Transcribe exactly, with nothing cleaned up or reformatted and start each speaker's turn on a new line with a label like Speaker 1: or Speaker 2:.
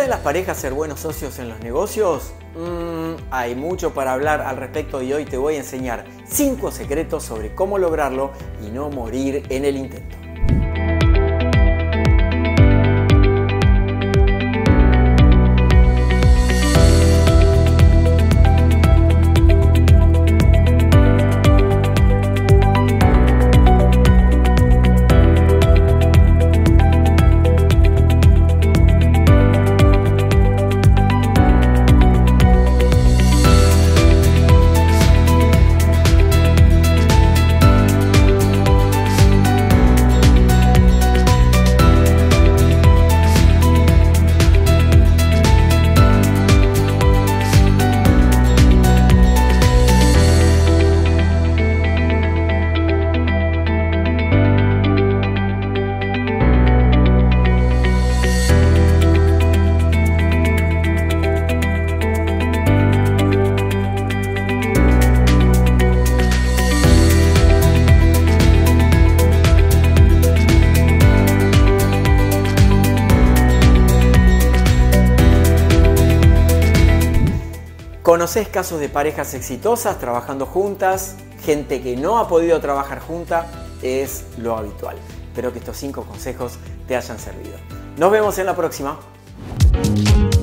Speaker 1: ¿Pueden las parejas ser buenos socios en los negocios? Mm, hay mucho para hablar al respecto y hoy te voy a enseñar cinco secretos sobre cómo lograrlo y no morir en el intento. ¿Conocés casos de parejas exitosas trabajando juntas? Gente que no ha podido trabajar junta, es lo habitual. Espero que estos cinco consejos te hayan servido. Nos vemos en la próxima.